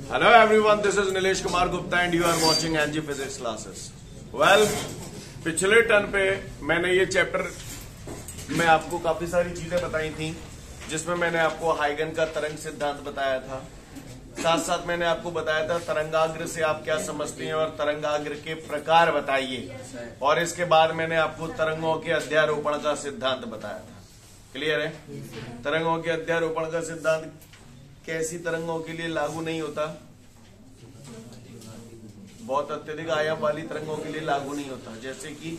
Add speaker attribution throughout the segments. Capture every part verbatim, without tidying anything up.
Speaker 1: Hello everyone, this is Nilesh Kumar Gupta and you are watching N G Physics classes. Well, पिछले turn पे मैंने ये chapter में आपको काफी सारी चीजें बताई थी, जिसमें मैंने आपको हाइगन का तरंग सिद्धांत बताया था। साथ साथ मैंने आपको बताया था तरंगाग्र से आप क्या समझते हैं और तरंगाग्र के प्रकार बताइए, और इसके बाद मैंने आपको तरंगों के अध्यारोपण का सिद्धांत बताया था। क्लियर है? तरंगों के अध्यारोपण का सिद्धांत कैसी तरंगों के लिए लागू नहीं होता? बहुत अत्यधिक आयाम वाली तरंगों के लिए लागू नहीं होता, जैसे कि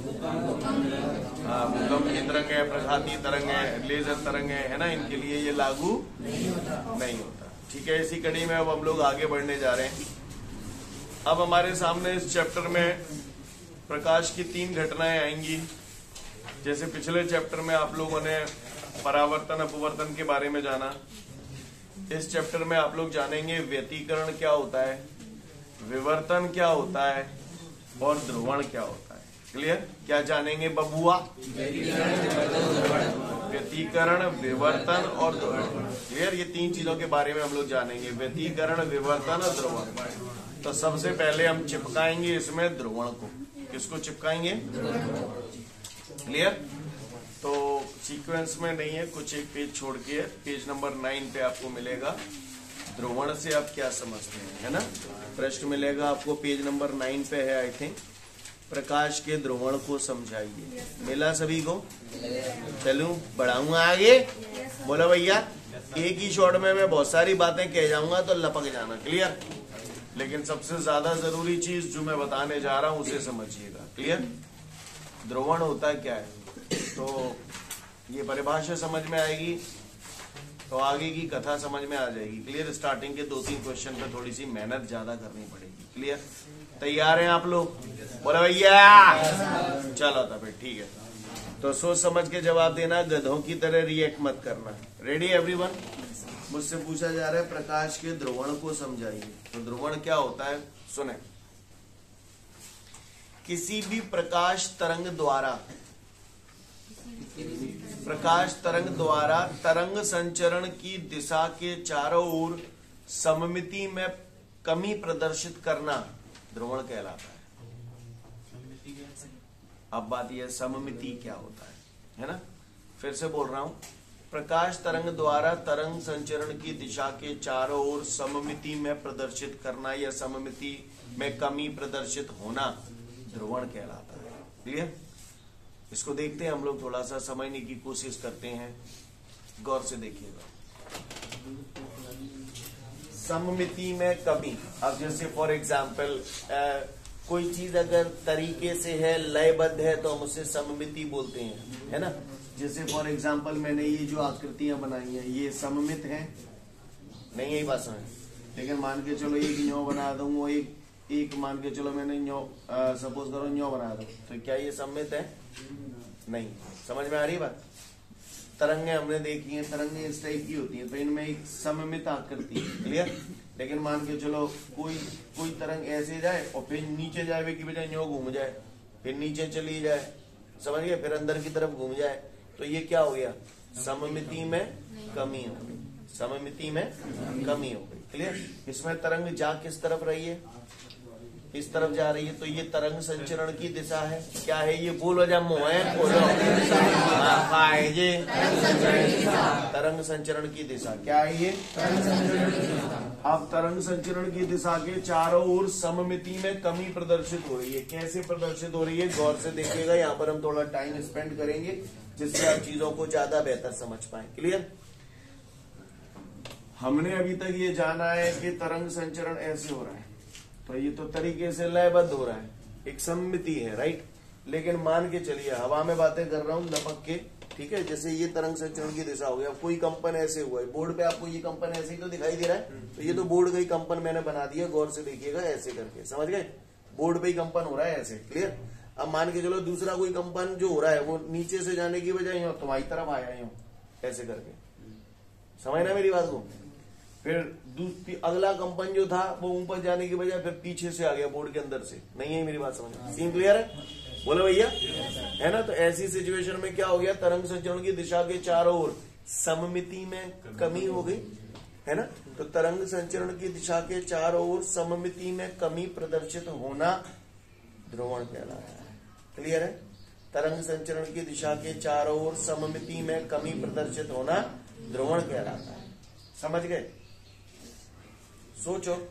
Speaker 1: भूकंपीय तरंग है, प्रघातीय तरंग है, लेजर तरंग है, है ना, इनके लिए ये लागू नहीं होता नहीं होता ठीक है। इसी कड़ी में अब हम लोग आगे बढ़ने जा रहे हैं। अब हमारे सामने इस चैप्टर में प्रकाश की तीन घटनाएं आएंगी। जैसे पिछले चैप्टर में आप लोगों ने परावर्तन अपवर्तन के बारे में जाना, इस चैप्टर में आप लोग जानेंगे व्यतिकरण क्या होता है, विवर्तन क्या होता है और ध्रुवण क्या होता है। क्लियर? क्या जानेंगे बबुआ? व्यतिकरण, विवर्तन और ध्रुवण। क्लियर? ये तीन चीजों के बारे में हम लोग जानेंगे, व्यतिकरण, विवर्तन और ध्रुवण। तो सबसे पहले हम चिपकाएंगे इसमें ध्रुवण को। किसको चिपकाएंगे? क्लियर? तो सीक्वेंस में नहीं है, कुछ एक पेज छोड़ के पेज नंबर नाइन पे आपको मिलेगा ध्रुवण से आप क्या समझते हैं, है ना। प्रश्न मिलेगा आपको पेज नंबर नाइन पे है, आई थिंक, प्रकाश के ध्रुवण को समझाइए। मिला सभी को? चलूं बढ़ाऊंगा आगे? बोलो भैया, एक ही शॉट में मैं बहुत सारी बातें कह जाऊंगा तो लपक जाना। क्लियर? लेकिन सबसे ज्यादा जरूरी चीज जो मैं बताने जा रहा हूं उसे समझिएगा। क्लियर? ध्रुवण होता क्या है, तो ये परिभाषा समझ में आएगी तो आगे की कथा समझ में आ जाएगी। क्लियर? स्टार्टिंग के दो तीन क्वेश्चन पे थोड़ी सी मेहनत ज्यादा करनी पड़ेगी। क्लियर? तैयार हैं आप लोग? बोला भैया, चलो तो फिर ठीक है। तो सोच समझ के जवाब देना, गधों की तरह रिएक्ट मत करना। Ready everyone? मुझसे पूछा जा रहा है प्रकाश के ध्रुवण को समझाइए। तो ध्रुवण क्या होता है सुने। किसी भी प्रकाश तरंग द्वारा प्रकाश तरंग द्वारा तरंग संचरण की दिशा के चारों ओर सममिति में कमी प्रदर्शित करना ध्रुवण कहलाता है। अब बात यह सममिति क्या होता है, है ना। फिर से बोल रहा हूं, प्रकाश तरंग द्वारा तरंग संचरण की दिशा के चारों ओर सममिति में प्रदर्शित करना या सममिति में कमी प्रदर्शित होना ध्रुवण कहलाता है। क्लियर? इसको देखते हैं हम लोग, थोड़ा सा समझने की कोशिश करते हैं, गौर से देखिएगा। सममिति में कमी। अब जैसे फॉर एग्जाम्पल कोई चीज अगर तरीके से है, लयबद्ध है, तो हम उसे सममिति बोलते हैं, है ना। जैसे फॉर एग्जाम्पल मैंने ये जो आकृतियां बनाई हैं ये सममित हैं, नहीं यही बात समझ। लेकिन मान के चलो एक न्यो बना दूं, वो एक एक मान के चलो मैंने न्यो सपोज करो न्यो बना दो, तो क्या ये सममित है? नहीं। समझ में आ रही बात? तरंगे हमने देखी हैं, तरंगे इस टाइप की होती हैं, तो इनमें एक सममित आकृति है। क्लियर? लेकिन मान के चलो कोई कोई तरंग ऐसे जाए और फिर नीचे जाए की बजाय न्यो घूम जाए, फिर नीचे चली जाए, समझ गए, फिर अंदर की तरफ घूम जाए, तो ये क्या हो गया? सममिति में कमी हो गई, सममिति में कमी हो गई। क्लियर? इसमें तरंग जा किस तरफ रही है? इस तरफ जा रही है, तो ये तरंग संचरण की दिशा है। क्या है ये? बोलो जब मुंह है बोलो। ये तरंग संचरण की दिशा क्या है ये? अब तरंग संचरण की दिशा के चारों ओर सममिति में कमी प्रदर्शित हो रही है। कैसे प्रदर्शित हो रही है? गौर से देखिएगा, यहाँ पर हम थोड़ा टाइम स्पेंड करेंगे जिससे आप चीजों को ज्यादा बेहतर समझ पाए। क्लियर? हमने अभी तक ये जाना है कि तरंग संचरण ऐसे हो रहा है, तो ये तो तरीके से लयबद्ध हो रहा है, एक सममिति है, राइट। लेकिन मान के चलिए हवा में बातें कर रहा हूं लपक के, ठीक है। जैसे ये तरंग संचरण की दिशा हो गया, कोई कंपन ऐसे हुआ है, बोर्ड पे आपको ये कंपन ऐसे ही तो दिखाई दे रहा है, तो ये तो बोर्ड का ही कंपन मैंने बना दिया, गौर से देखिएगा ऐसे करके, समझ गए। बोर्ड पे ही कंपन हो रहा है ऐसे। क्लियर? अब मान के चलो दूसरा कोई कंपन जो हो रहा है वो नीचे से जाने की बजाय तुम्हारी तरफ आया यूं ऐसे करके, समझना मेरी बात को। फिर अगला कंपन जो था वो ऊपर जाने की बजाय फिर पीछे से आ गया, बोर्ड के अंदर से। नहीं है मेरी बात समझ? सीन क्लियर है? बोलो भैया, है ना। तो ऐसी सिचुएशन में क्या हो गया? तरंग संचरण की दिशा के चारों ओर सममिति में कमी हो गई। है ना। तो तरंग संचरण की दिशा के चारों ओर सममिति में कमी प्रदर्शित होना ध्रुवण कहलाता है। क्लियर है। तरंग संचरण की दिशा के चारों ओर सममिति में कमी प्रदर्शित होना ध्रुवण कहलाता है। समझ गए। सोचो,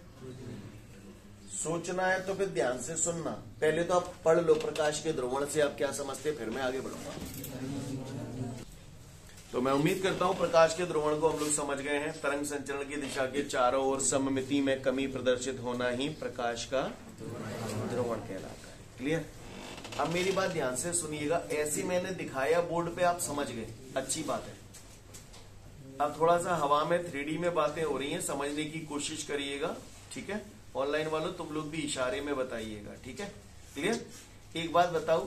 Speaker 1: सोचना है तो फिर ध्यान से सुनना। पहले तो आप पढ़ लो प्रकाश के ध्रुवण से आप क्या समझते, फिर मैं आगे बढ़ूंगा। तो मैं उम्मीद करता हूं प्रकाश के ध्रुवण को हम लोग समझ गए हैं। तरंग संचरण की दिशा के चारों ओर सममिति में कमी प्रदर्शित होना ही प्रकाश का ध्रुवण कहलाता है। क्लियर। अब मेरी बात ध्यान से सुनिएगा। ऐसी मैंने दिखाया बोर्ड पे, आप समझ गए, अच्छी बात है। अब थोड़ा सा हवा में थ्री डी में बातें हो रही हैं, समझने की कोशिश करिएगा। ठीक है। ऑनलाइन वालों तुम लोग भी इशारे में बताइएगा। ठीक है। क्लियर। एक बात बताओ,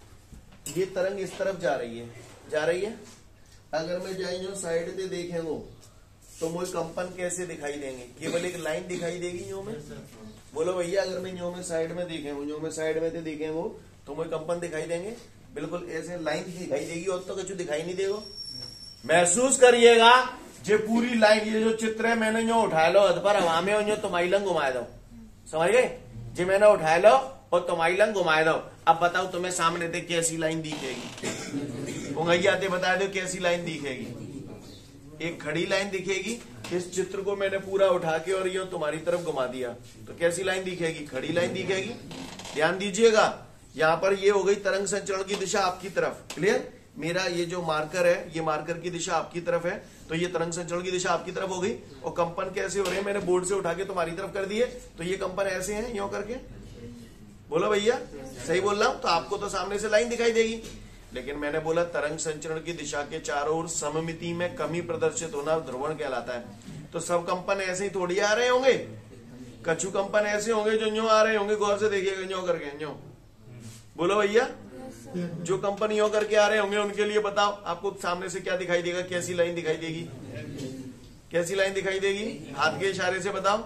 Speaker 1: ये तरंग इस तरफ जा रही है, जा रही है। अगर मैं जाइयो साइड से देखेंगे तो मुझे कंपन कैसे दिखाई देंगे? केवल एक लाइन दिखाई देगी यूं में। बोलो भैया, अगर मैं यूं में साइड में देखेंगे, यूं में साइड में देखेंगे तो मुझे कंपन दिखाई देंगे? बिल्कुल ऐसे लाइन दिखाई देगी और तो कुछ दिखाई नहीं देगा। महसूस करिएगा, ये पूरी लाइन, ये जो चित्र है मैंने जो उठा लो पर हवा में जो तुम्हारी लंग घुमाए दो, समझ गए जी। मैंने उठा लो और तुम्हारी लंग घुमाए दो। अब बताओ तुम्हें सामने से कैसी लाइन दिखेगी? उंगैया आते बता दो कैसी लाइन दिखेगी? एक खड़ी लाइन दिखेगी। इस चित्र को मैंने पूरा उठा के और ये तुम्हारी तरफ घुमा दिया तो कैसी लाइन दिखेगी? खड़ी लाइन दिखेगी। ध्यान दीजिएगा, यहाँ पर ये हो गई तरंग संचरण की दिशा आपकी तरफ। क्लियर। मेरा ये जो मार्कर है, ये मार्कर की दिशा आपकी तरफ है, तो ये तरंग संचरण की दिशा आपकी तरफ हो गई। और कंपन कैसे हो रहे हैं? मैंने बोर्ड से उठा के तुम्हारी तरफ कर दिए, तो ये कंपन ऐसे हैं यूं करके। बोलो भैया, सही बोल रहा हूं? तो आपको तो सामने से लाइन दिखाई देगी, लेकिन मैंने बोला तरंग संचरण की दिशा के चारों ओर सममिति में कमी प्रदर्शित होना ध्रुवण कहलाता है। तो सब कंपन ऐसे ही थोड़ी आ रहे होंगे, कछु कंपन ऐसे होंगे जो न्यो आ रहे होंगे। गौर से देखिएगा, न्यो करके न्यो। बोलो भैया, जो कंपन न्यो करके आ रहे होंगे उनके लिए बताओ आपको सामने से क्या दिखाई देगा? कैसी लाइन दिखाई देगी? कैसी लाइन दिखाई देगी? हाथ के इशारे से बताओ।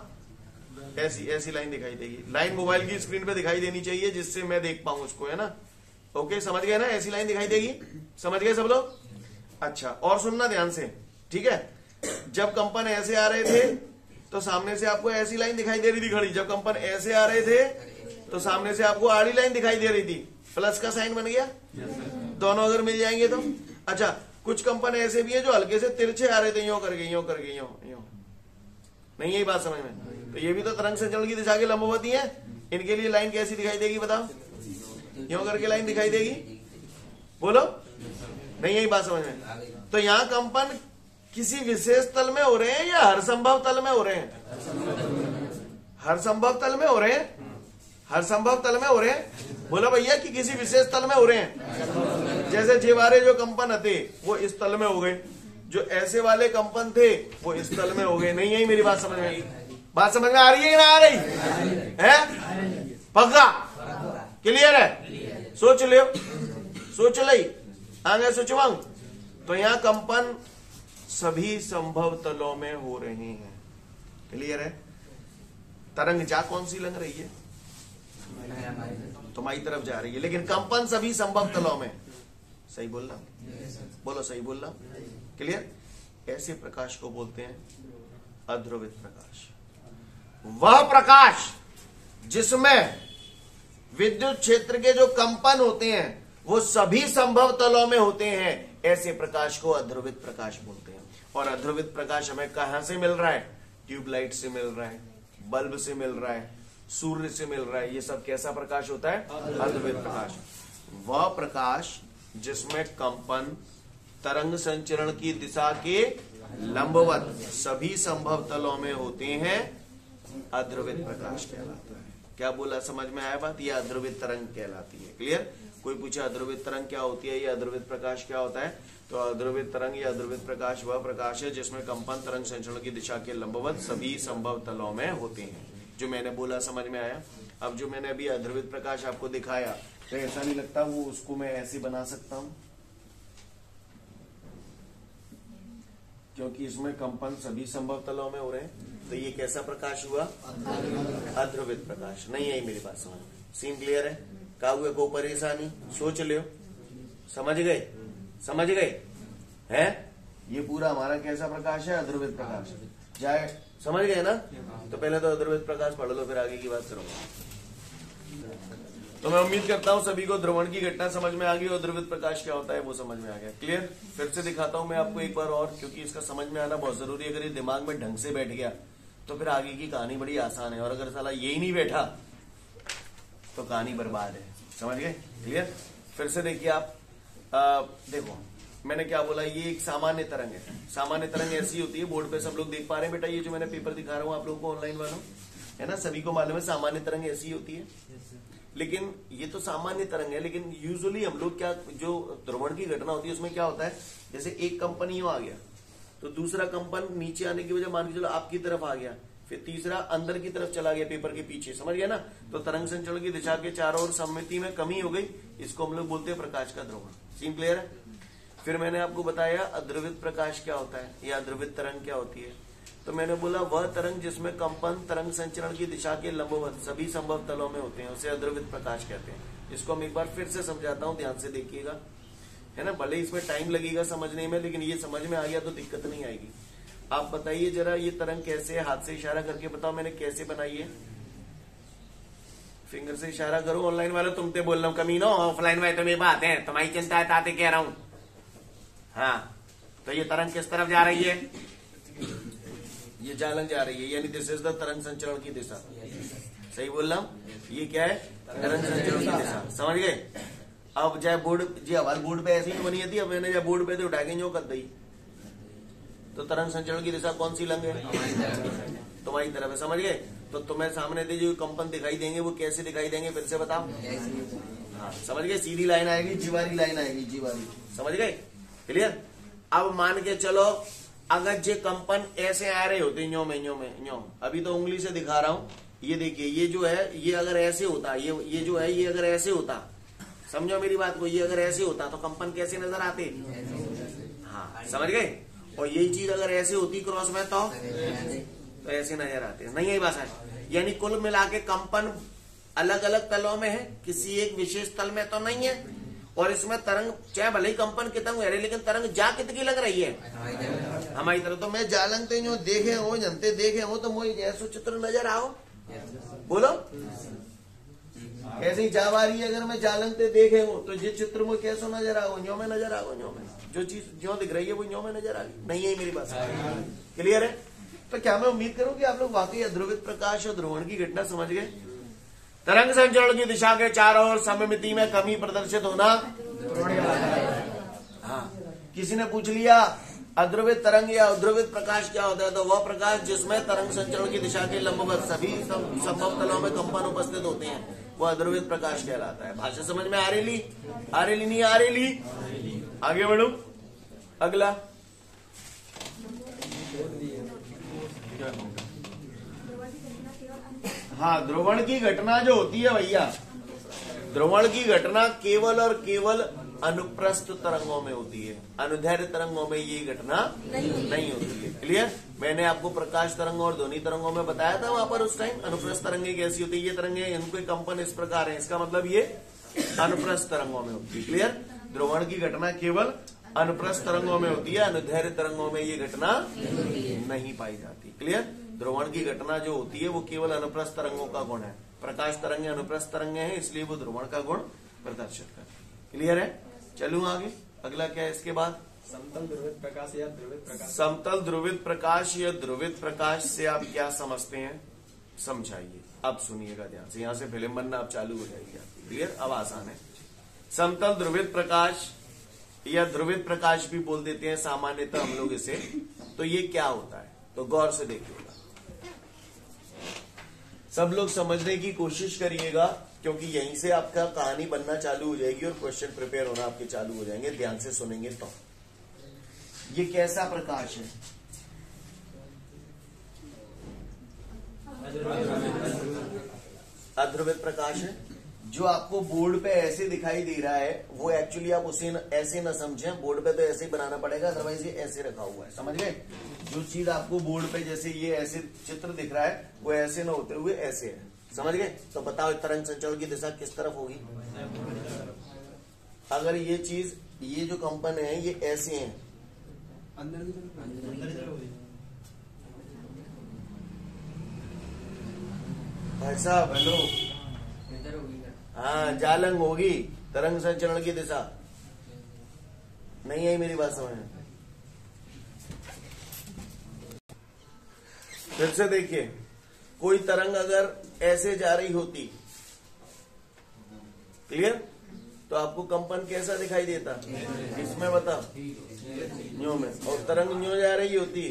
Speaker 1: ऐसी ऐसी लाइन दिखाई देगी। लाइन मोबाइल की स्क्रीन पे दिखाई देनी चाहिए जिससे मैं देख पाऊं उसको, है ना। ओके, समझ गए ना? ऐसी लाइन दिखाई देगी। समझ गए सब लोग? अच्छा, और सुनना ध्यान से। ठीक है। जब कंपन ऐसे आ रहे थे तो सामने से आपको ऐसी लाइन दिखाई दे रही थी खड़ी। जब कंपन ऐसे आ रहे थे तो सामने से आपको आड़ी लाइन दिखाई दे रही थी। प्लस का साइन बन गया। दोनों अगर मिल जाएंगे तो अच्छा। कुछ कंपन ऐसे भी है जो हल्के से तिरछे आ रहे थे, यूं करके यूं करके यूं यूं। नहीं, यही बात समझ में? तो ये भी तो तरंग संचरण की दिशा के लंबवती है। इनके लिए लाइन कैसी दिखाई देगी बताओ? यूं करके लाइन दिखाई देगी। बोलो, नहीं, यही बात समझ में? तो यहाँ कंपन किसी विशेष तल में हो रहे हैं या हर संभव तल में हो रहे हैं? हर संभव तल में हो रहे हैं। हर संभव तल में हो रहे हैं। बोला भैया कि किसी विशेष तल में हो रहे हैं। जैसे जे वाले जो कंपन थे वो इस तल में हो गए, जो ऐसे वाले कंपन थे वो इस तल में हो गए। नहीं, यही मेरी बात समझ में? बात समझ में आ रही है कि ना आ रही है? पक्का? क्लियर है? सोच लो, सोच ली आगे सोचवाऊं। तो यहाँ कंपन सभी संभव तलों में हो रहे हैं। क्लियर है? तरंग जा कौन सी लग रही है? तुम्हारी तरफ जा रही है, लेकिन कंपन सभी संभव तलों में। सही बोल रहा? बोलो, सही बोल रहा? क्लियर? ऐसे प्रकाश को बोलते हैं अध्रुवित प्रकाश। वह प्रकाश जिसमें विद्युत क्षेत्र के जो कंपन होते हैं वो सभी संभव तलों में होते हैं, ऐसे प्रकाश को अध्रुवित प्रकाश बोलते हैं। और अध्रुवित प्रकाश हमें कहां से मिल रहा है? ट्यूबलाइट से मिल रहा है, बल्ब से मिल रहा है, सूर्य से मिल रहा है। ये सब कैसा प्रकाश होता है? अध्रुवित प्रकाश। वह प्रकाश जिसमें कंपन तरंग संचरण की दिशा के लंबवत सभी संभव तलों में होते हैं, अध्रुवित प्रकाश कहलाता है। क्या बोला? समझ में आया बात? यह अध्रुवित तरंग कहलाती है। क्लियर? कोई पूछे अध्रुवित तरंग क्या होती है, या अध्रुवित प्रकाश क्या होता है? तो अध्रुवित तरंग या अध्रुवित प्रकाश वह प्रकाश है जिसमें कंपन तरंग संचरण की दिशा के लंबवत सभी संभव तलों में होते हैं। जो मैंने बोला समझ में आया? अब जो मैंने अभी अध्रुवित प्रकाश आपको दिखाया, तो ऐसा नहीं लगता वो उसको मैं ऐसे बना सकता हूं? क्योंकि इसमें कंपन सभी संभव तलों में हो रहे हैं। तो ये कैसा प्रकाश हुआ? अध्रुवित प्रकाश। नहीं है मेरी बात समझ में? सीन क्लियर है? का हुए को परेशानी? सोच लो। समझ गए? समझ गए हैं? ये पूरा हमारा कैसा प्रकाश है? अध्रुवित प्रकाश। जाए, समझ गए ना? तो पहले तो अद्रवित प्रकाश पढ़ लो, फिर आगे की बात करूंगा। तो मैं उम्मीद करता हूं सभी को ध्रुवण की घटना समझ में आ गई और ध्रुवित प्रकाश क्या होता है वो समझ में आ गया। क्लियर? फिर से दिखाता हूं मैं आपको एक बार और, क्योंकि इसका समझ में आना बहुत जरूरी है। अगर ये दिमाग में ढंग से बैठ गया तो फिर आगे की कहानी बड़ी आसान है, और अगर साला यही नहीं बैठा तो कहानी बर्बाद है। समझ गए? क्लियर? फिर से देखिए आप, आ, देखो मैंने क्या बोला, ये एक सामान्य तरंग है। सामान्य तरंग ऐसी होती है, बोर्ड पे सब लोग देख पा रहे हैं बेटा, ये जो मैंने पेपर दिखा रहा हूं आप लोगों को ऑनलाइन वालों, है ना? सभी को मालूम है सामान्य तरंग ऐसी होती है। लेकिन ये तो सामान्य तरंग है, लेकिन यूजुअली हम लोग क्या, जो ध्रुवण की घटना होती है उसमें क्या होता है, जैसे एक कंपन यूं आ गया तो दूसरा कंपन नीचे आने की वजह मान के चलो आपकी तरफ आ गया, फिर तीसरा अंदर की तरफ चला गया पेपर के पीछे, समझ गया ना? तो तरंग संचरण की दिशा के चारों ओर सममिति में कमी हो गई, इसको हम लोग बोलते हैं प्रकाश का ध्रुवण। सीन क्लियर है? फिर मैंने आपको बताया अध्रुवित प्रकाश क्या होता है या अध्रुवित तरंग क्या होती है। तो मैंने बोला वह तरंग जिसमें कंपन तरंग संचरण की दिशा के लंबवत सभी संभव तलों में होते हैं, उसे अध्रुवित प्रकाश कहते हैं। इसको हम एक बार फिर से समझाता हूं, ध्यान से देखिएगा, है ना? भले इसमें टाइम लगेगा समझने में, लेकिन ये समझ में आ गया तो दिक्कत नहीं आएगी। आप बताइए जरा ये तरंग कैसे है, हाथ से इशारा करके बताओ मैंने कैसे बनाई है। फिंगर से इशारा करो। ऑनलाइन वाले तुम ते बोल रहा हूँ कमीनो, ऑफलाइन में तो मेरी बात है, तुम्हारी चिंता है ताते कह रहा हूं। हाँ, तो ये तरंग किस तरफ जा रही है? ये जालन जा रही है, यानी दिस इज द तरंग संचरण की दिशा। सही बोल रहा हूं? ये क्या है? तरंग संचरण की दिशा। समझ गए? अब चाहे बोर्ड जी हमारे बोर्ड पे ऐसी ही बनी थी, अब मैंने जब बोर्ड पे तो उठा के जो कर दी, तो तरंग संचरण की दिशा कौन सी लंग है? तुम्हारी तरफ है। समझ गए? तो तुम्हें सामने से जो कंपन दिखाई देंगे वो कैसे दिखाई देंगे फिर से बताओ। हाँ, समझ गए? सीधी लाइन आएगी, जीवारी लाइन आएगी, जीवारी। समझ गए? क्लियर? अब मान के चलो अगर जे कंपन ऐसे आ रहे होते न्यो में न्यो में न्यो, अभी तो उंगली से दिखा रहा हूं, ये देखिए, ये जो है ये अगर ऐसे होता, ये ये जो है ये अगर ऐसे होता, समझो मेरी बात को, ये अगर ऐसे होता तो कंपन कैसे नजर आते? हाँ, समझ गए? और यही चीज अगर ऐसे होती क्रॉस में तो, तो ऐसे नजर आते। नहीं यही बात है? यानी कुल मिला के कंपन अलग अलग तलों में है, किसी एक विशेष तल में तो नहीं है। और इसमें तरंग चाहे भले ही कंपन कितंग है, लेकिन तरंग जा कितनी लग रही है? हमारी तरफ। तो मैं जालंगते जो देखे हो, जनते देखे हो, तो मुझे जैसो चित्र नजर आओ, बोलो कैसी जावारी अगर मैं जालंगते देखे हो तो ये चित्र मुझे कैसो नजर आओ? न्यो में नजर आओ, न्यो में जो चीज जो दिख रही है वो न्यो में नजर आ गई। नहीं है मेरी बात? क्लियर है? तो क्या मैं उम्मीद करूं कि आप लोग वाकई अध्रुवित प्रकाश और ध्रुवण की घटना समझ गए। तरंग संचरण की दिशा के चारों ओर सममिति में कमी प्रदर्शित होना। हाँ, किसी ने पूछ लिया अध्रुवित तरंग या अध्रुवित प्रकाश क्या होता है, तो वह प्रकाश जिसमें तरंग संचरण की दिशा के लंबवत सभी संभव तलों में कंपन उपस्थित होते हैं, वो अध्रुवित प्रकाश कहलाता है। भाषा समझ में आ रही ली? आ रही ली नहीं आ रही ली? आगे बढ़ू। अगला हाँ, ध्रुवण की घटना जो होती है भैया, ध्रुवण की घटना केवल और केवल अनुप्रस्थ तरंगों में होती है, अनुदैर्घ्य तरंगों में ये घटना नहीं, नहीं होती है। क्लियर? मैंने आपको प्रकाश तरंगों और ध्वनि तरंगों में बताया था वहां पर उस टाइम। अनुप्रस्थ तरंगे कैसी होती है? ये तरंगे इनके कंपन इस प्रकार है, इसका मतलब ये अनुप्रस्थ तरंगों में होती है। क्लियर? ध्रुवण की घटना केवल अनुप्रस्थ तरंगों में होती है, अनुदैर्घ्य तरंगों में ये घटना नहीं पाई जाती। क्लियर? ध्रुवण की घटना जो होती है वो केवल अनुप्रस्थ तरंगों का गुण है। प्रकाश तरंगे अनुप्रस्थ तरंगे हैं, इसलिए वो ध्रुवण का गुण प्रदर्शित करते हैं। क्लियर है? चलूं आगे। अगला क्या है इसके बाद?
Speaker 2: समतल ध्रुवित प्रकाश या ध्रुवित प्रकाश।
Speaker 1: समतल ध्रुवित प्रकाश या ध्रुवित प्रकाश से आप क्या समझते हैं, समझाइए। अब सुनिएगा ध्यान से, यहां से फिल्म बनना अब चालू हो जाएगी आपकी। क्लियर? अब आसान है। समतल ध्रुवित प्रकाश या ध्रुवित प्रकाश भी बोल देते हैं सामान्यतः हम लोग इसे। तो ये क्या होता है, तो गौर से देखिएगा, सब लोग समझने की कोशिश करिएगा, क्योंकि यहीं से आपका कहानी बनना चालू हो जाएगी और क्वेश्चन प्रिपेयर होना आपके चालू हो जाएंगे। ध्यान से सुनेंगे तो ये कैसा प्रकाश है? अध्रुवित प्रकाश है। जो आपको बोर्ड पे ऐसे दिखाई दे रहा है वो एक्चुअली आप उसे न, ऐसे न समझें। बोर्ड पे तो ऐसे ही बनाना पड़ेगा, अदरवाइज ये ऐसे रखा हुआ है। समझ गए? जो चीज आपको बोर्ड पे जैसे ये ऐसे चित्र दिख रहा है वो ऐसे न होते हुए ऐसे है। समझ गए? तो बताओ तरंग संचरण की दिशा किस तरफ होगी? अगर ये चीज, ये जो कंपन है ये ऐसे हैं, भाई साहब हेलो।
Speaker 2: इधर होगी क्या?
Speaker 1: हाँ जालंग होगी तरंग संचरण की दिशा। नहीं आई मेरी बात समझ में? फिर से देखिए, कोई तरंग अगर ऐसे जा रही होती, क्लियर, तो आपको कंपन कैसा दिखाई देता? इसमें बता, न्यू में। और तरंग न्यू जा रही होती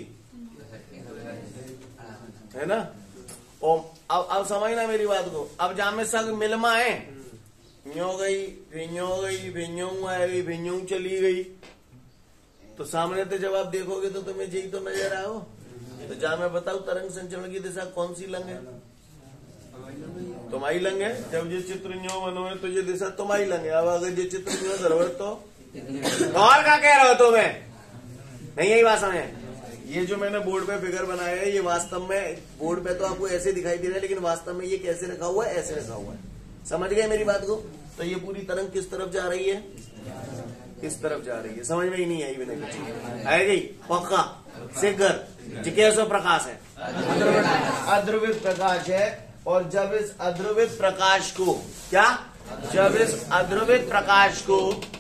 Speaker 1: है ना। और अब अब समझना मेरी बात को। अब जामे सग मिलमा है, न्यो गई फिर न्यो गई फिर न्यो आ गई फिर न्यो चली गई, तो सामने तो जब आप देखोगे तो तुम्हें यही तो नजर आओ। तो जा मैं बताऊं तरंग संचरण की दिशा कौन सी लंग है? तुम्हारी लंग है। जब ये चित्र न्यो बनो है तो ये दिशा तुम्हारी लंग है। अब अगर ये चित्र न्यो धरवर तो और क्या कह रहे हो तुम्हें? नहीं यही बात समझे। ये जो मैंने बोर्ड पे फिगर बनाया है, ये वास्तव में बोर्ड पे तो आपको ऐसे दिखाई दे रहा है, लेकिन वास्तव में ये कैसे रखा हुआ है? ऐसे रखा हुआ है। समझ गए मेरी बात को? तो ये पूरी तरंग किस तरफ जा रही है? इस तरफ जा रही है। समझ में ही नहीं आई मैंने कुछ। आएगी पक्का सिगर जिज्ञासु प्रकाश है, अध्रुवित प्रकाश है। और जब इस अध्रुवित प्रकाश को क्या, जब इस अध्रुवित प्रकाश को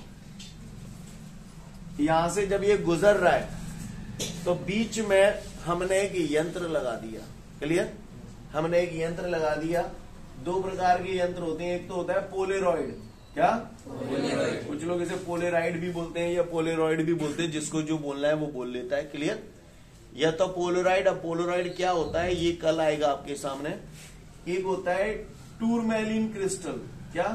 Speaker 1: यहां से जब ये गुजर रहा है तो बीच में हमने एक यंत्र लगा दिया। क्लियर? हमने एक यंत्र लगा दिया। दो प्रकार के यंत्र होते हैं, एक तो होता है पोलेरॉइड। क्या? पोलेरॉइड। कुछ लोग इसे पोलेराइड भी बोलते हैं या पोलेरॉइड भी बोलते हैं, जिसको जो बोलना है वो बोल लेता है। क्लियर? या तो पोलेराइड। अब पोलेराइड क्या होता है ये कल आएगा आपके सामने। एक होता है टूरमैलिन क्रिस्टल। क्या?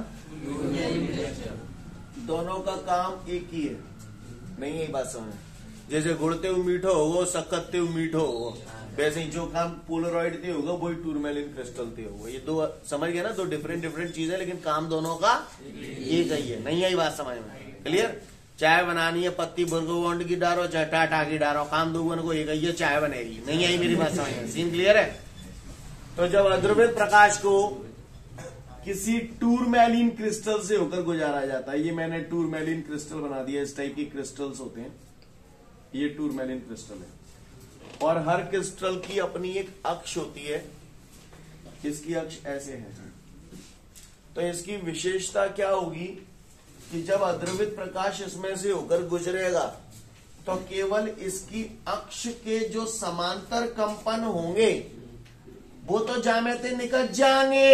Speaker 1: दोनों का काम एक ही है। नहीं यही बात समझ। जैसे गुड़ते हुए मीठो होगा, सकते हुए मीठो होगा, वैसे ही जो काम पोलरॉइड ते होगा वही टूरमैलिन क्रिस्टल ते होगा। ये दो समझ गए ना, दो डिफरेंट डिफरेंट चीज है, लेकिन काम दोनों का एक ही है। नहीं आई बात समझ में? क्लियर? चाय बनानी है, पत्ती भुरगोवंड की डारो चाहे टाटा की डारो, काम दोगुन को एक ही है, चाय बनेगी। नहीं आई मेरी बात समझ में? सीन क्लियर है? तो जब अध्रुवित प्रकाश को किसी टूरमैलिन क्रिस्टल से होकर गुजारा जाता है, ये मैंने टूरमैलिन क्रिस्टल बना दिया। इस टाइप की क्रिस्टल्स होते हैं, ये टूरमैलिन क्रिस्टल है। और हर क्रिस्टल की अपनी एक अक्ष होती है। इसकी अक्ष ऐसे है। तो इसकी विशेषता क्या होगी कि जब अध्रुवित प्रकाश इसमें से होकर गुजरेगा तो केवल इसकी अक्ष के जो समांतर कंपन होंगे वो तो जामेते निकल जाएंगे।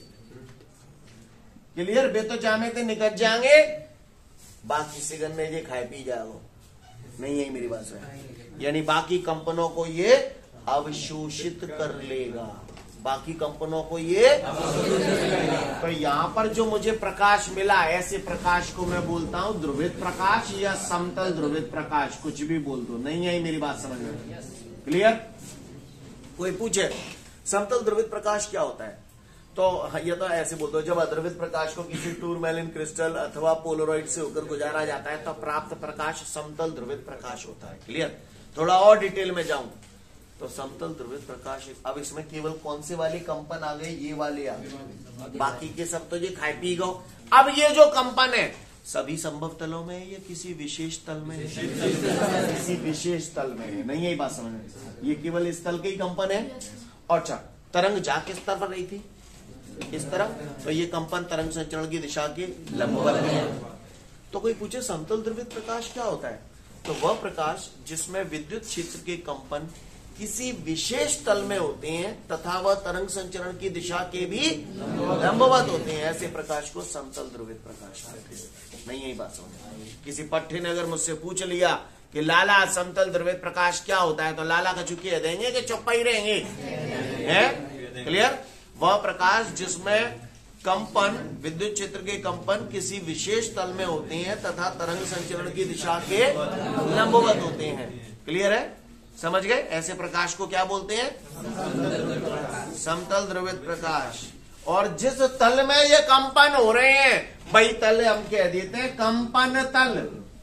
Speaker 1: क्लियर? वे तो जामेते निकल जाएंगे, बाकी सिगन में ये खाए पी जाओ। नहीं है मेरी बात से? यानी बाकी कंपनों को ये अवशोषित कर लेगा। बाकी कंपनों को ये तो यहां पर जो मुझे प्रकाश मिला, ऐसे प्रकाश को मैं बोलता हूं ध्रुवित प्रकाश या समतल ध्रुवित प्रकाश, कुछ भी बोल दो। नहीं आई मेरी बात समझ में? क्लियर? कोई पूछे समतल ध्रुवित प्रकाश क्या होता है, तो ये तो ऐसे बोलते हो, जब अध्रुवित प्रकाश को किसी टूरमैलिन क्रिस्टल अथवा पोलरॉइड से होकर गुजारा जाता है तो प्राप्त प्रकाश समतल ध्रुवित प्रकाश होता है। क्लियर? थोड़ा और डिटेल में जाऊं तो समतल ध्रुवित प्रकाश, अब इसमें केवल कौन से वाले कंपन आ गए? ये वाले आ गए, बाकी के सब तो ये खाए पी गो। अब ये जो कंपन है सभी संभव तलों में है या किसी विशेष तल में? किसी विशेष तल में है। नहीं यही बात समझ में? ये केवल इस तल के ही कंपन है। अच्छा, तरंग जा किस तरफ रही थी? इस तरफ। तो ये कंपन तरंग संचरण की दिशा के लंबवत है। तो कोई पूछे समतल ध्रुवित प्रकाश क्या होता है, तो वह प्रकाश जिसमें विद्युत क्षेत्र के कंपन किसी विशेष तल में होते हैं तथा वह तरंग संचरण की दिशा के भी लंबवत होते हैं, ऐसे प्रकाश को समतल ध्रुवित प्रकाश कहते हैं। नहीं यही बात समझ? किसी पट्टे ने अगर मुझसे पूछ लिया कि लाला समतल ध्रुवित प्रकाश क्या होता है, तो लाला का चुकी देंगे कि चुप्पा ही रहेंगे? है? क्लियर? वह प्रकाश जिसमें कंपन, विद्युत क्षेत्र के कंपन किसी विशेष तल में होते हैं तथा तरंग संचरण की दिशा के लंबवत होते हैं। क्लियर है? समझ गए? ऐसे प्रकाश को क्या बोलते हैं? समतल ध्रुवित प्रकाश। और जिस तल में ये कंपन हो रहे हैं वही तल हम कह देते हैं कंपन तल।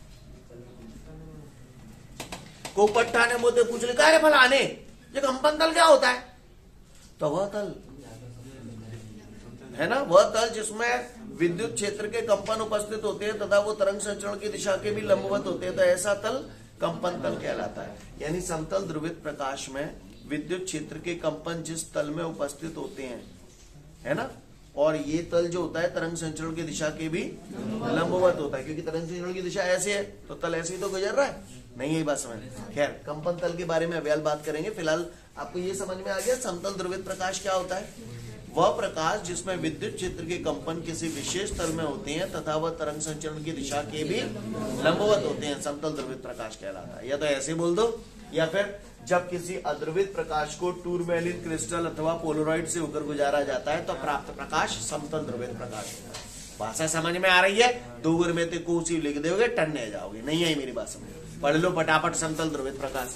Speaker 1: को पट्टा ने मुझे पूछ लिया, अरे फलाने ये कंपन तल क्या होता है, तो वह तल है ना, वह तल जिसमें विद्युत क्षेत्र के कंपन उपस्थित होते हैं तथा वो तरंग संचरण की दिशा के भी लंबवत होते हैं, तो ऐसा तल कंपन तल कहलाता है। यानी समतल ध्रुवित प्रकाश में विद्युत क्षेत्र के कंपन जिस तल में उपस्थित होते हैं है ना। और ये तल जो होता है तरंग संचरण की दिशा के भी लंबवत होता है, क्योंकि तरंग संचरण की दिशा ऐसे है तो तल ऐसे ही तो गुजर रहा है, नहीं यही बात समझ। खैर कंपन तल के बारे में अभी बात करेंगे। फिलहाल आपको ये समझ में आ गया समतल ध्रुवित प्रकाश क्या होता है। वह प्रकाश जिसमें विद्युत क्षेत्र के कंपन किसी विशेष तल में होते हैं तथा वह तरंग संचरण की दिशा के भी लंबवत होते हैं, समतल ध्रुवित प्रकाश कहलाता है। या तो ऐसे बोल दो, या फिर जब किसी अध्रुवित प्रकाश को टूरमैलिन क्रिस्टल अथवा पोलराइड से होकर गुजारा जाता है तो प्राप्त प्रकाश समतल ध्रुवित प्रकाश होता है। भाषा समझ में आ रही है? दो गुर में कोसी लिख दोगे टन्ने जाओगे, नहीं आई मेरी बात समझ। पढ़ लो फटाफट समतल ध्रुवित प्रकाश।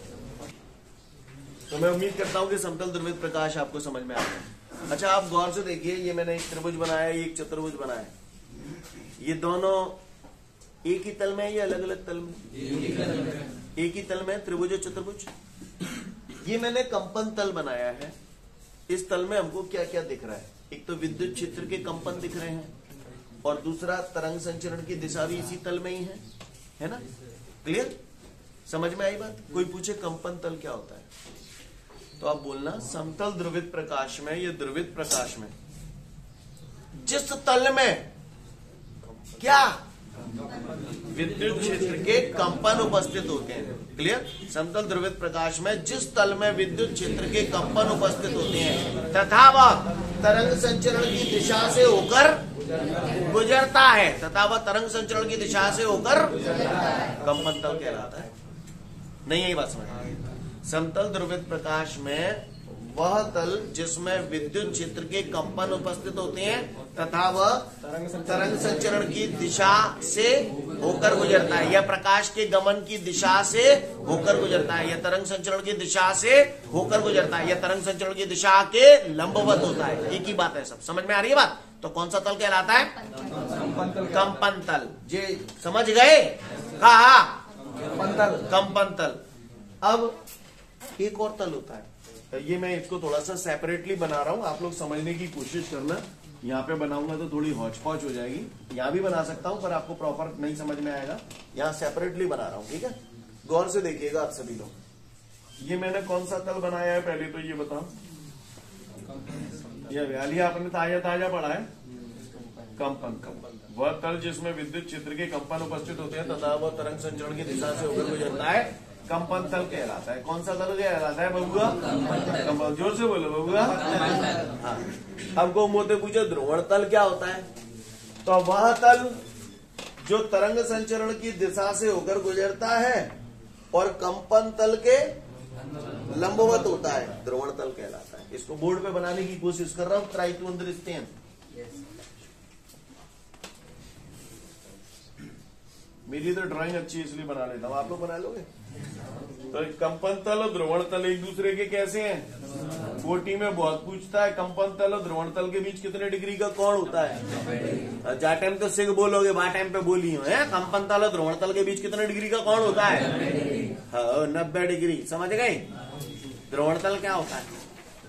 Speaker 1: तो मैं उम्मीद करता हूं कि समतल ध्रुवित प्रकाश आपको समझ में आ गया। अच्छा आप गौर से देखिए, ये मैंने एक त्रिभुज बनाया, एक चतुर्भुज बनाया, ये दोनों एक ही तल में है या अलग अलग तल में? एक ही तल में त्रिभुज और चतुर्भुज। ये मैंने कंपन तल बनाया है। इस तल में हमको क्या क्या दिख रहा है? एक तो विद्युत क्षेत्र के कंपन दिख रहे हैं, और दूसरा तरंग संचरण की दिशा भी इसी तल में ही है, है ना। क्लियर, समझ में आई बात? कोई पूछे कंपन तल क्या होता है तो आप बोलना समतल ध्रुवित प्रकाश में, ये ध्रुवित प्रकाश में जिस तल में क्या विद्युत क्षेत्र के कंपन उपस्थित होते हैं। क्लियर, समतल ध्रुवित प्रकाश में जिस तल में विद्युत क्षेत्र के कंपन उपस्थित होते हैं तथा वह तरंग संचरण की दिशा से होकर गुजरता है तथा वह तरंग संचरण की दिशा से होकर कंपन तल कहलाता है। नहीं यही बात समझ। समतल ध्रुवित प्रकाश में वह तल जिसमें विद्युत क्षेत्र के कंपन उपस्थित होते हैं तथा वह तरंग संचरण की दिशा से होकर गुजरता है, या प्रकाश के गमन की दिशा से होकर गुजरता है, या तरंग संचरण की दिशा से होकर गुजरता है, या तरंग संचरण की दिशा के लंबवत होता है। एक ही बात है, सब समझ में आ रही है बात? तो कौन सा तल कहलाता है? कंपन तल। जे समझ गए? कहा कंपन तल। अब एक और तल होता है, ये मैं इसको थोड़ा सा सेपरेटली बना रहा हूं, आप लोग समझने की कोशिश करना। यहाँ पे बनाऊंगा तो थोड़ी हौच पौच हो जाएगी, यहाँ भी बना सकता हूं पर आपको प्रॉपर नहीं समझ में आएगा। यहाँ सेपरेटली बना रहा हूं, ठीक है। गौर से देखिएगा आप सभी लोग। ये मैंने कौन सा तल बनाया है पहले तो ये बताओ। ये व्याली आपने ताजा ताजा पढ़ा है, कंपन तल। वह तल जिसमें विद्युत क्षेत्र के कंपन उपस्थित होते हैं तथा वह तरंग संचरण की दिशा से होकर गुजरता है, कंपन तल कहलाता है। कौन सा तल कहलाता है बबुआ? कंपन। जोर से बोलो बबुआ। हाँ, अब गो मोते पूछे ध्रुवण तल क्या होता है, तो वह तल जो तरंग संचरण की दिशा से होकर गुजरता है और कंपन तल के लंबवत होता है, ध्रुवण तल कहलाता है। इसको बोर्ड पे बनाने की कोशिश कर रहा हूं, ट्राई टू अंडरस्टैंड। मेरी तो ड्राइंग अच्छी इसलिए बना लेता हूं, आप लोग बना लोगे? तो कंपन तल और ध्रुवण तल एक दूसरे के कैसे हैं? कोटी में बहुत पूछता है, कंपन तल और ध्रुवण तल के बीच कितने डिग्री का कोण होता है? जा टाइम तो सिग बोलोगे, बा टाइम पे बोली हो है। कंपन तल और ध्रुवण तल के बीच कितने डिग्री का कोण होता है? हाँ, नब्बे डिग्री। समझ गए? ध्रुवण तल क्या होता है?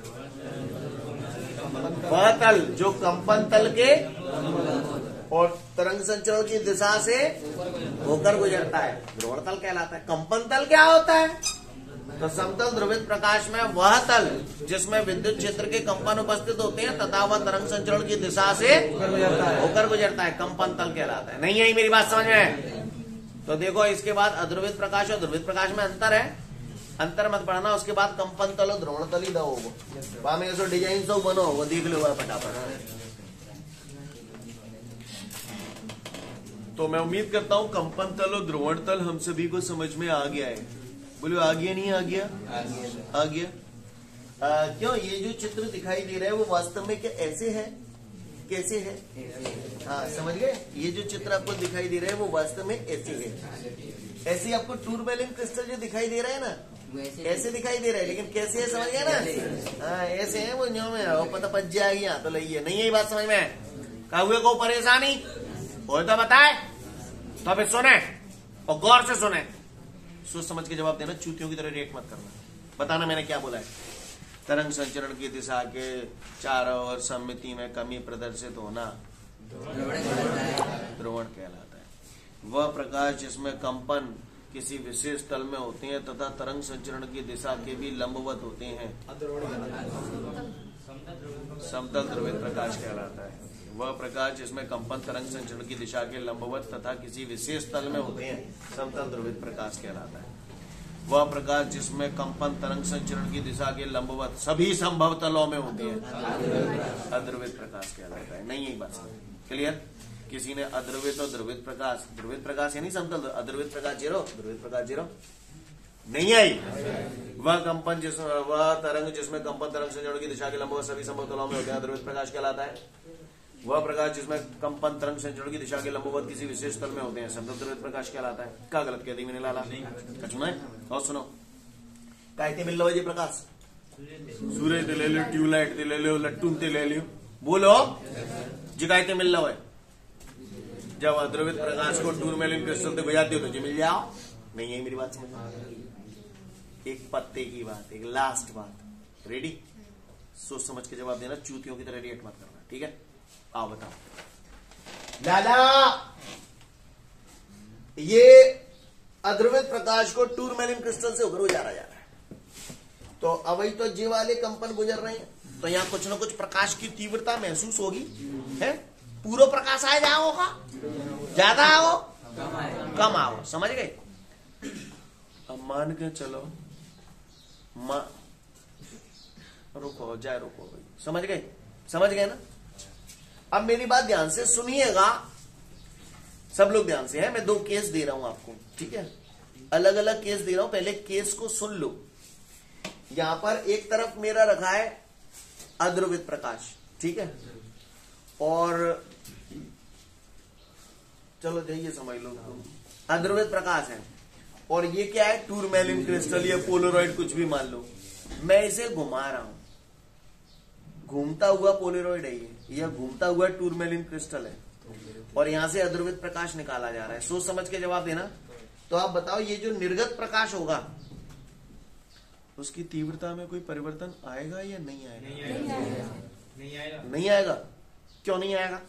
Speaker 1: वह तल जो कंपन तल के और तरंग संचरण की दिशा से होकर गुजरता है, ध्रुवण तल कहलाता है। कंपन तल क्या होता है? तो समतल ध्रुवित प्रकाश में वह तल जिसमें विद्युत क्षेत्र के कंपन उपस्थित होते हैं तथा वह तरंग संचरण की दिशा से होकर गुजरता है, कंपन तल कहलाता है। नहीं आई मेरी बात समझ में? तो देखो इसके बाद अध्रुवित प्रकाश और ध्रुवित प्रकाश में अंतर है, अंतर मत पढ़ना। उसके बाद कंपन तल और ध्रुवण तल ही दो वहां में जो डिजाइन सब बनो वो देख लो फटाफट। तो मैं उम्मीद करता हूं कंपन तल और ध्रुवण तल हम सभी को समझ में आ गया है। बोलो आ गया नहीं आ गया? आ गया। आ, क्यों ये जो चित्र दिखाई दे रहा है वो वास्तव में क्या ऐसे है? कैसे है? हाँ समझ गए? ये जो चित्र आपको दिखाई दे रहा है वो वास्तव में ऐसे है। ऐसे आपको टूरमैलिन क्रिस्टल जो दिखाई दे रहा है ना, ऐसे दिखाई दे रहा है, लेकिन कैसे है समझ गया ना? हाँ ऐसे है वो न्यो में वो पता पच जाएगी। यहाँ तो लइए नहीं यही बात समझ में? कहा हुए को परेशानी हो तो बताए, तो अभी सुने और गौर से सुने, सोच समझ के जवाब देना, चूतियों की तरह रिएक्ट मत करना। बताना मैंने क्या बोला है। तरंग संचरण की दिशा के चारों ओर सममिति में कमी प्रदर्शित होना ध्रुवण कहलाता है। वह प्रकाश जिसमें कंपन किसी विशेष तल में होते हैं तथा तरंग संचरण की दिशा के भी लंबवत होते हैं, समतल ध्रुवित प्रकाश कहलाता है। वह प्रकाश जिसमें कंपन तरंग संचरण की दिशा के लंबवत तथा किसी विशेष तल में होते हैं समतल ध्रुवित प्रकाश कहलाता है। वह प्रकाश जिसमें कंपन तरंग संचरण की दिशा के लंबवत सभी संभव तलों में होते हैं अध्रुवित प्रकाश कहलाता है। नहीं यही बात क्लियर? किसी ने अध्रुवित और ध्रुवित प्रकाश, ध्रुवित प्रकाश यानी समतल, अध्रुवित प्रकाश जीरो, ध्रुवित प्रकाश जीरो नहीं आई। वह कंपन जिस वह तरंग जिसमें कंपन तरंग संचरण की दिशा के लंबवत सभी संभव तलों में होते हैं अध्रुवित प्रकाश कहलाता है। वह प्रकाश जिसमें कंपन तरंग संचरण की दिशा के लंबवत किसी विशेष तल में होते हैं समतल ध्रुवित प्रकाश कहलाता है। क्या गलत कह दी मैंने लाला? कचुना है। और सुनो कहते मिल लो जी प्रकाश, सूर्य ते ले लो, ट्यूबलाइट ते ले लो, लट्टू ते ले लियो, बोलो जी कहते मिल लो है। जब अध्रुवित प्रकाश को टूरमेलिन क्रिस्टल से गुजारती हो तो जी मिल जाओ। नहीं है मेरी बात समझ? एक पत्ते की बात, एक लास्ट बात, रेडी? सोच समझ के जवाब देना, चूतियों की तरह रिएक्ट मत करना, ठीक है? आओ बताओ लाला, ये अध्रुवित प्रकाश को टूरमेलिन क्रिस्टल से होकर गुजारा जा रहा है, तो अभी तो जी वाले कंपन गुजर रहे हैं, तो यहाँ कुछ ना कुछ प्रकाश की तीव्रता महसूस होगी, है? पूरा प्रकाश आए जाओ का ज्यादा आओ कम आओ, समझ गए? अब मान के चलो, मा रुको जाए रुको भाई, समझ गए? समझ गए ना? अब मेरी बात ध्यान से सुनिएगा, सब लोग ध्यान से है। मैं दो केस दे रहा हूं आपको, ठीक है? अलग अलग केस दे रहा हूं, पहले केस को सुन लो। यहां पर एक तरफ मेरा रखा है अध्रुवित प्रकाश, ठीक है? और चलो जाइए समझ लो, अध्रुवित प्रकाश है और ये क्या है? टूरमेलिन क्रिस्टल या पोलरॉइड, कुछ भी मान लो। मैं इसे घुमा रहा हूं, घूमता हुआ पोलरॉइड है ये, यह घूमता हुआ टूरमेलिन क्रिस्टल है और यहां से अध्रुवित प्रकाश निकाला जा रहा है। सोच समझ के जवाब देना। तो आप बताओ, ये जो निर्गत प्रकाश होगा उसकी तीव्रता में कोई परिवर्तन आएगा या नहीं आएगा? नहीं आएगा। नहीं आएगा। क्यों नहीं आएगा?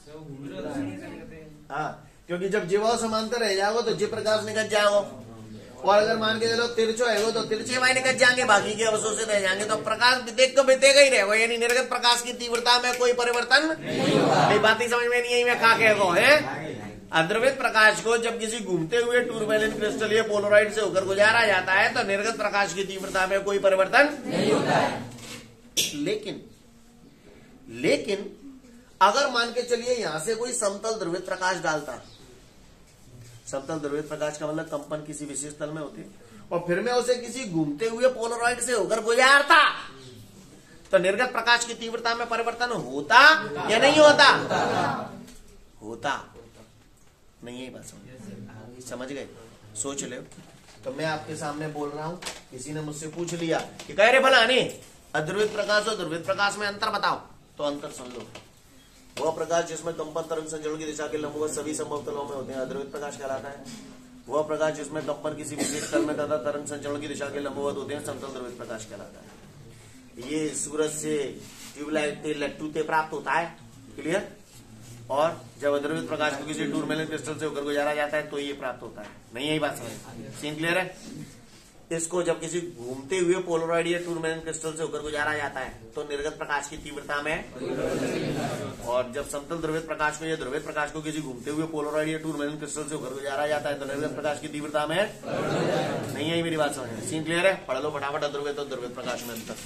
Speaker 1: हाँ, क्योंकि जब जीवा समांतर रह जाओगे तो जी प्रकाश निकल जाओ, और अगर मान के चलो तिरछो है तो तिरछे वाई निकल जाएंगे, बाकी के अवशोषित रह जाएंगे, तो प्रकाश देख तो बीतेगा ही रहेगा, यानी निर्गत प्रकाश की तीव्रता में कोई परिवर्तन नहीं। बात ही समझ में नहीं आई मैं खा के को है। अध्रुवित प्रकाश को जब किसी घूमते हुए टूरमेलिन क्रिस्टल या पोलराइड से होकर गुजारा जाता है तो निर्गत प्रकाश की तीव्रता में कोई परिवर्तन नहीं होता है। लेकिन लेकिन अगर मान के चलिए यहां से कोई समतल ध्रुवित प्रकाश डालता, समतल ध्रुवित प्रकाश का मतलब कंपन किसी विशेष तल में होती है, और फिर मैं उसे किसी घूमते हुए पोलराइड से होकर गुजारता, तो निर्गत प्रकाश की तीव्रता में परिवर्तन होता या नहीं होता? होता। नहीं है बात समझ समझ गए? सोच ले। तो मैं आपके सामने बोल रहा हूं, किसी ने मुझसे पूछ लिया कि कह रहे भला नहीं अध्रुवित प्रकाश और ध्रुवित प्रकाश में अंतर बताओ, तो अंतर सुन लो। वह प्रकाश जिसमें कंपन तरंग संचरण की दिशा के लंबवत सभी संभव तलों में होते हैं अध्रुवित प्रकाश कहलाता है। वह प्रकाश जिसमें कंपन किसी विशेष तल में तथा तरंग संचरण की दिशा के लंबवत होते हैं समतल ध्रुवित प्रकाश कहलाता है। ये सूरज से, ट्यूबलाइट से, लट्टू से प्राप्त होता है, क्लियर? और जब अध्रुवित प्रकाश को किसी टूरमेलिन क्रिस्टल से होकर गुजारा जाता है तो ये प्राप्त होता है। नहीं यही बात समझ? सीन क्लियर है? इसको जब किसी घूमते हुए पोलराइड या टूरमेलिन क्रिस्टल से होकर गुजारा जाता है तो निर्गत प्रकाश की तीव्रता में, और जब समतल ध्रुवित प्रकाश को या ध्रुवित प्रकाश को किसी घूमते हुए पोलराइड या टूरमेलिन क्रिस्टल से होकर गुजारा जाता है तो निर्गत प्रकाश की तीव्रता में नहीं है। मेरी बात समझ? सीन क्लियर है? पढ़ लो फटाफट अध्रुवित और ध्रुवित प्रकाश में अंतर।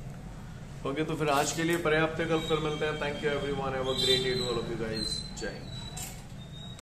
Speaker 1: ओके, तो फिर आज के लिए पर्याप्त है, कल फिर मिलते हैं। Thank you everyone, have a great day to all of you guys. जय हिंद।